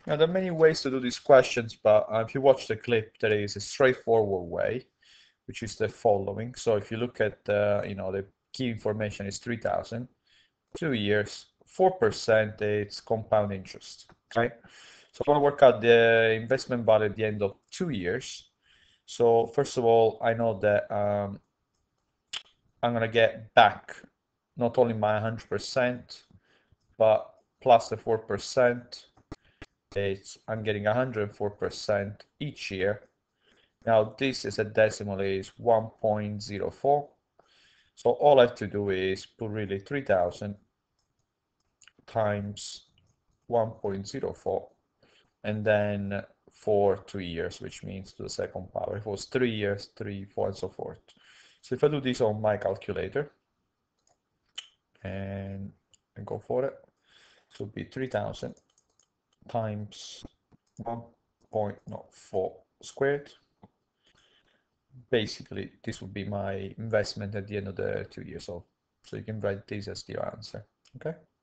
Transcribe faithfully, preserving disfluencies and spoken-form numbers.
Now, there are many ways to do these questions, but uh, if you watch the clip, there is a straightforward way, which is the following. So if you look at, uh, you know, the key information is three thousand, two years, four percent, it's compound interest, right? So I'm going to work out the investment value at the end of two years. So first of all, I know that um, I'm going to get back not only my one hundred percent, but plus the four percent. It's, I'm getting one hundred four percent each year. Now this is a decimal is one point zero four. So all I have to do is put really three thousand times one point zero four and then for two years, which means to the second power. If it was three years, three, four, and so forth. So if I do this on my calculator and, and go for it, it would be three thousand times one point zero four squared. Basically, this would be my investment at the end of the two years old. So you can write this as your answer, okay?